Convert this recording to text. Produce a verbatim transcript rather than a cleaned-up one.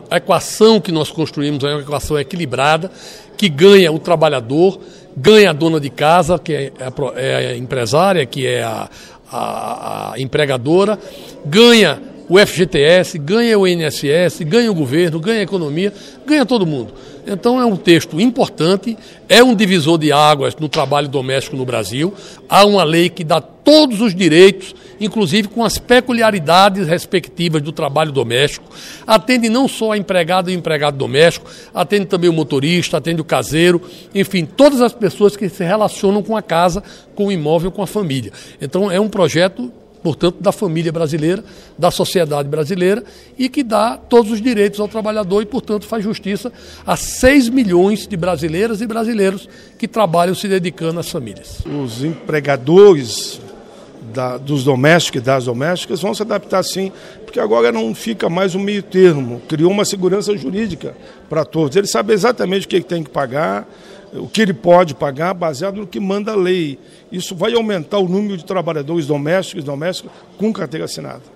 a equação que nós construímos é uma equação equilibrada, que ganha o trabalhador, ganha a dona de casa, que é a, é a empresária, que é a, a, a empregadora, ganha o F G T S, ganha o I N S S, ganha o governo, ganha a economia, ganha todo mundo. Então é um texto importante, é um divisor de águas no trabalho doméstico no Brasil. Há uma lei que dá todos os direitos, inclusive com as peculiaridades respectivas do trabalho doméstico. Atende não só a empregada e o empregado doméstico, atende também o motorista, atende o caseiro, enfim, todas as pessoas que se relacionam com a casa, com o imóvel, com a família. Então é um projeto, portanto, da família brasileira, da sociedade brasileira, e que dá todos os direitos ao trabalhador e, portanto, faz justiça a seis milhões de brasileiras e brasileiros que trabalham se dedicando às famílias. Os empregadores da, dos domésticos e das domésticas vão se adaptar sim, porque agora não fica mais um meio termo, criou uma segurança jurídica para todos. Ele sabe exatamente o que ele tem que pagar, o que ele pode pagar, baseado no que manda a lei. Isso vai aumentar o número de trabalhadores domésticos e domésticas com carteira assinada.